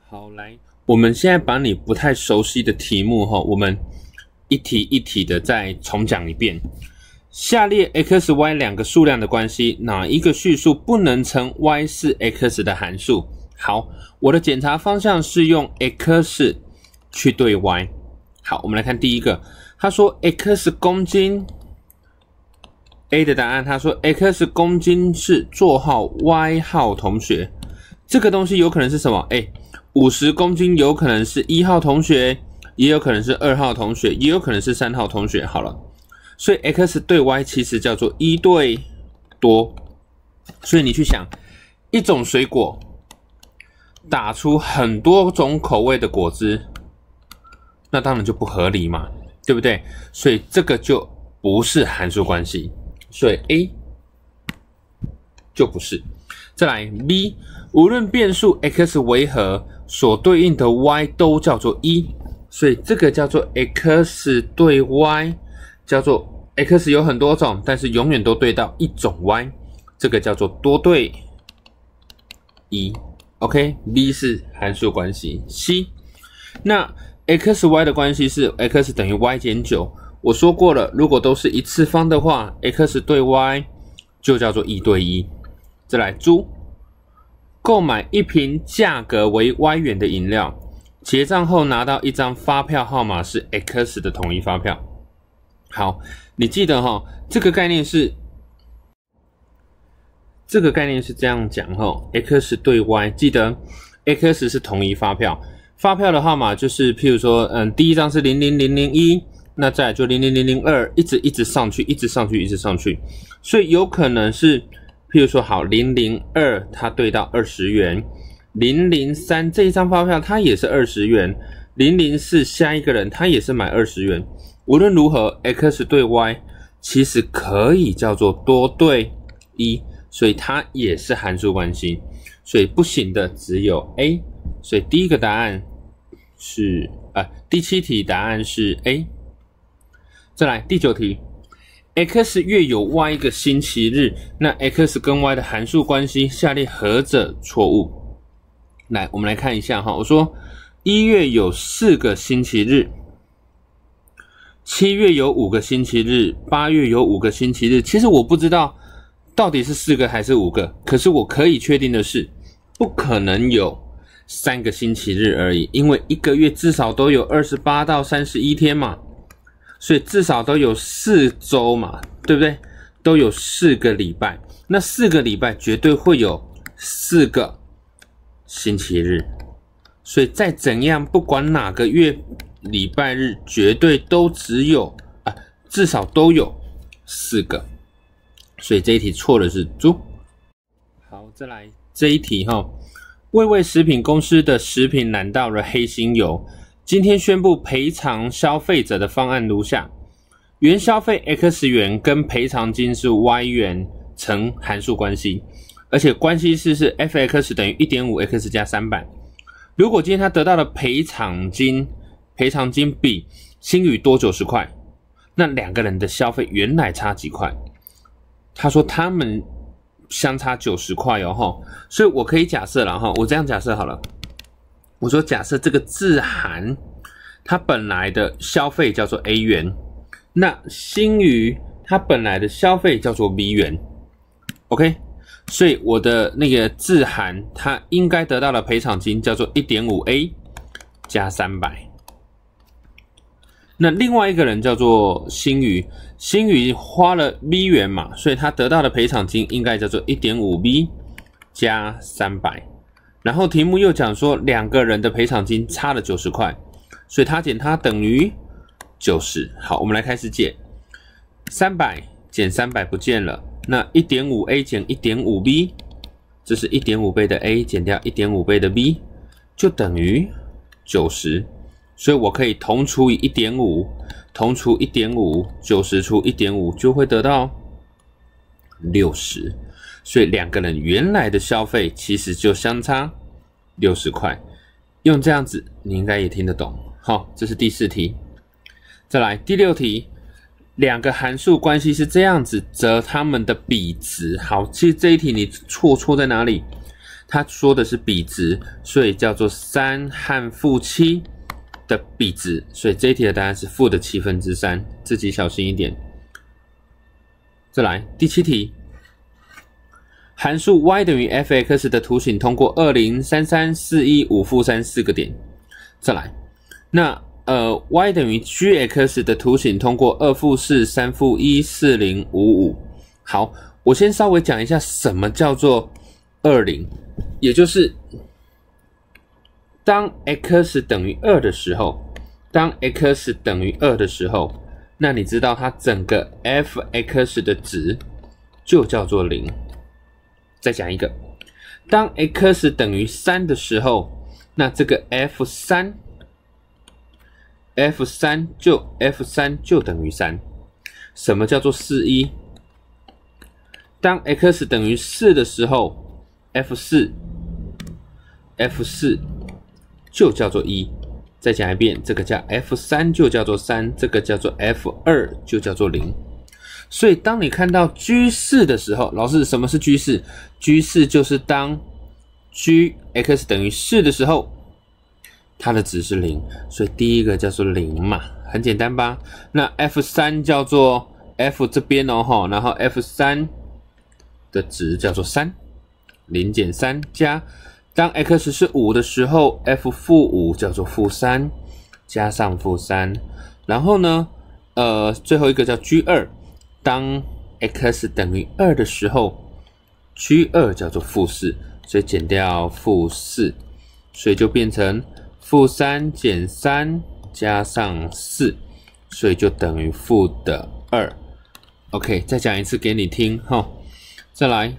好，来，我们现在把你不太熟悉的题目我们一题一题的再重讲一遍。下列 x、y 两个数量的关系，哪一个叙述不能称 y 是 x 的函数？好，我的检查方向是用 x 去对 y。好，我们来看第一个，他说 x 公斤 ，A 的答案他说 x 公斤是座号 y 号同学，这个东西有可能是什么？50公斤有可能是1号同学，也有可能是2号同学，也有可能是3号同学。好了，所以 x 对 y 其实叫做1对多。所以你去想，一种水果打出很多种口味的果汁，那当然就不合理嘛，对不对？所以这个就不是函数关系，所以 A 就不是。再来 B， 无论变数 x 为何，所对应的 y 都叫做1，所以这个叫做 x 对 y， 叫做 x 有很多种，但是永远都对到一种 y， 这个叫做多对1。OK，B 是函数关系。C， 那 x y 的关系是 x 等于 y 减9。我说过了，如果都是一次方的话 ，x 对 y 就叫做1对1。再来，猪购买一瓶价格为 y 元的饮料，结账后拿到一张发票号码是 x 的统一发票。好，你记得这个概念是这样讲x 对 y， 记得 x 是统一发票，发票的号码就是譬如说第一张是00001，那再来就00002，一直上去，一直上去，所以有可能是譬如说好002它对到20元，003这一张发票它也是20元，004下一个人他也是买20元。无论如何 x 对 y 其实可以叫做多对1，所以它也是函数关系，所以不行的只有 A， 所以第一个答案是第7题答案是 A。 再来第9题， x 月有 y 一个星期日，那 x 跟 y 的函数关系下列何者错误？来，我们来看一下我说1月有4个星期日，7月有5个星期日，8月有5个星期日。其实我不知道到底是4个还是5个，可是我可以确定的是，不可能有3个星期日而已，因为一个月至少都有28到31天嘛，所以至少都有4周嘛，对不对？都有4个礼拜，那4个礼拜绝对会有4个星期日，所以再怎样，不管哪个月礼拜日，绝对都只有至少都有4个，所以这一题错的是猪。好，再来这一题味味食品公司的食品染到了黑心油，今天宣布赔偿消费者的方案如下：原消费 x 元跟赔偿金是 y 元成函数关系，而且关系式是 f(x) 等于 1.5x 加300。如果今天他得到的赔偿金比新宇多90块，那两个人的消费原来差几块？他说他们相差90块所以我可以假设了我这样假设好了，我说假设这个致函它本来的消费叫做 A 元，那新宇它本来的消费叫做 B 元 ，OK， 所以我的那个致函它应该得到的赔偿金叫做 1.5A 加300。那另外一个人叫做新宇，新宇花了 B 元嘛，所以他得到的赔偿金应该叫做 1.5B 加300。然后题目又讲说两个人的赔偿金差了90块，所以他减他等于90。好，我们来开始解，300减300不见了，那 1.5A 减 1.5B， 这是 1.5 倍的 A 减掉 1.5 倍的 B， 就等于90。所以我可以同除以 1.5， 同除 1.5， 90除 1.5 就会得到60。所以两个人原来的消费其实就相差60块。用这样子你应该也听得懂。好，这是第4题。再来第6题，两个函数关系是这样子，则它们的比值。好，其实这一题你错在哪里？ 它说的是比值，所以叫做3和负7的比值，所以这一题的答案是负的3/7，自己小心一点。再来第7题，函数 y 等于 f(x) 的图形通过20、33、41、5-3 4个点。再来，那y 等于 g(x) 的图形通过2-4、3-1、40、55。好，我先稍微讲一下什么叫做20，也就是当 x 等于2的时候，那你知道它整个 f(x) 的值就叫做0。再讲一个，当 x 等于3的时候，那这个 f3 就等于3。什么叫做41？当 x 等于4的时候 ，f4 就叫做1。再讲一遍，这个叫 f3 就叫做3，这个叫做 f2 就叫做0。所以当你看到 G4 的时候，老师，什么是 G4？ G4 就是当 g(x) 等于4的时候，它的值是0，所以第一个叫做0嘛，很简单吧？那 f3 叫做 f 这边哦，然后 f3 的值叫做3， 0减3加，当 x 是5的时候 f-5 叫做-3，加上-3，然后呢，最后一个叫 G2， 当 x 等于2的时候 G2 叫做-4，所以减掉-4，所以就变成-3减3加上4，所以就等于-2。OK， 再讲一次给你听哈。再来，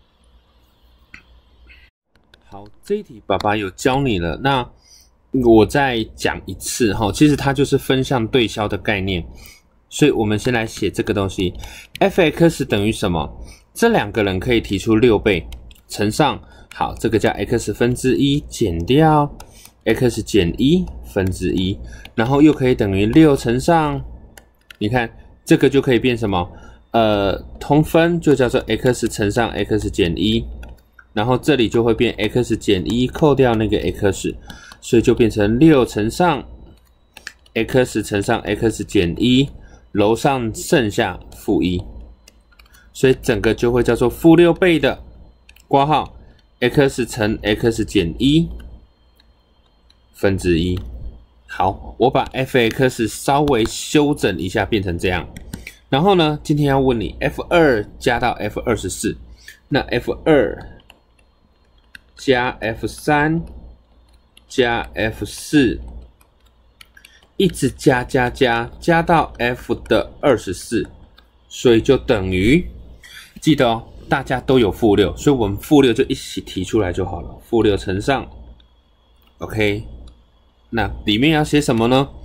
好，这一题爸爸有教你了，那我再讲一次哈。其实它就是分项对消的概念，所以我们先来写这个东西 ，f(x) 等于什么？这两个人可以提出6倍乘上，好，这个叫 x 分之1减掉 x 减1分之1，然后又可以等于6乘上，你看这个就可以变什么？通分就叫做 x 乘上 x 减1，然后这里就会变 x 减1扣掉那个 x， 所以就变成6乘上 x 乘上 x 减1，楼上剩下-1，所以整个就会叫做-6倍的括号 x 乘 x 减1分之1。好，我把 f(x) 稍微修整一下，变成这样。然后呢，今天要问你 f2 加到 f24， 那 f2 加 f3 加 f4， 一直加到 f 的24，所以就等于，记得哦，大家都有-6，所以我们-6就一起提出来就好了。-6乘上 ，OK， 那里面要写什么呢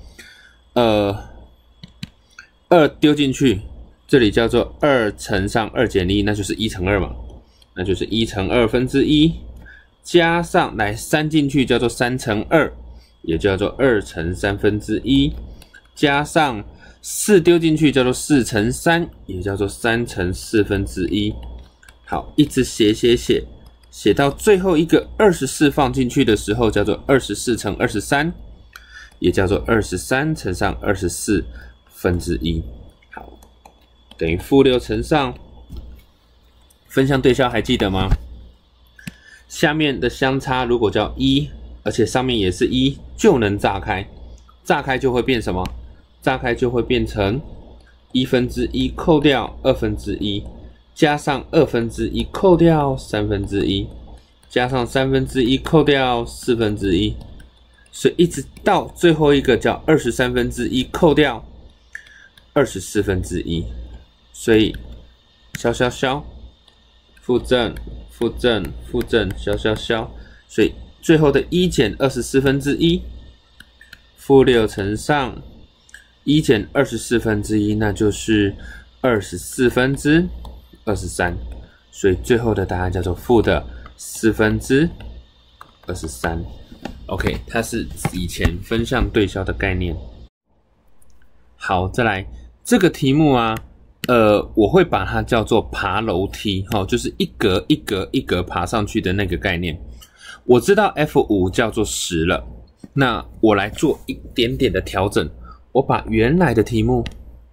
？2丢进去，这里叫做2乘上2减1，那就是1乘2嘛，那就是1乘2分之1，加上来3进去叫做3乘2，也叫做2乘3分之1，加上4丢进去叫做4乘3，也叫做3乘4分之1。好，一直写到最后一个24放进去的时候，叫做24乘23，也叫做23乘上24分之1。好，等于-6乘上分项对消，还记得吗？下面的相差如果叫1，而且上面也是1，就能炸开。炸开就会变什么？炸开就会变成1分之1扣掉2分之1，加上2分之1扣掉3分之1，加上3分之1扣掉4分之1，所以一直到最后一个叫23分之1扣掉24分之1，所以消，负正，消，所以最后的1减24分之1，-6乘上1减24分之1，那就是24分之23，所以最后的答案叫做-4分之23。OK， 它是以前分项对消的概念。好，再来这个题目啊， 我会把它叫做爬楼梯，就是一格一格一格爬上去的那个概念。我知道 F5 叫做10了，那我来做一点点的调整，我把原来的题目，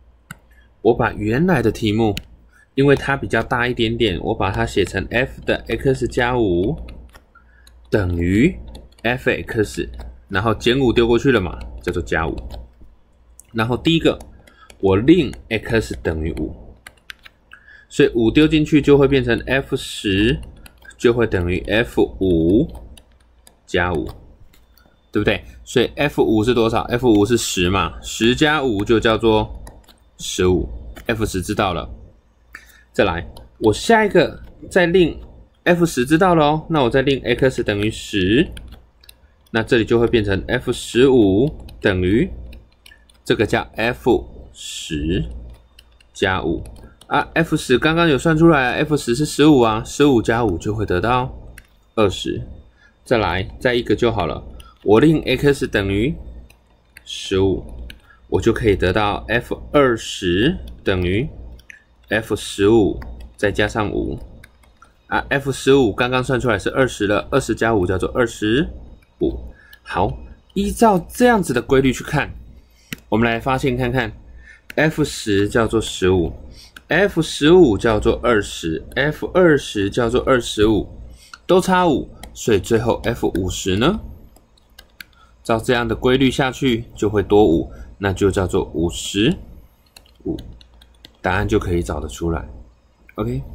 因为它比较大一点点，我把它写成 f 的 x 加5等于 fx， 然后减5丢过去了嘛，叫做加5。然后第一个，我令 x 等于5，所以5丢进去就会变成 f10， 就会等于 f5 加5，对不对？所以 f5 是多少 ？f5 是10嘛，10加5就叫做15，f10 知道了。再来，我下一个再令 f10 知道了哦，那我再令 x 等于10，那这里就会变成 f15 等于这个叫 f10加5啊 ，f10 刚刚有算出来啊 ，f10 是15啊，15加5就会得到20。再来，再一个就好了，我令 x 等于15，我就可以得到 f20等于F15再加上5啊 ，F15 刚刚算出来是20了，20加5叫做25。好，依照这样子的规律去看，我们来发现看看 ，F10 叫做15，F15 叫做20，F20 叫做25，都差5，所以最后 F50呢，照这样的规律下去就会多5，那就叫做55。答案就可以找得出来 ，OK。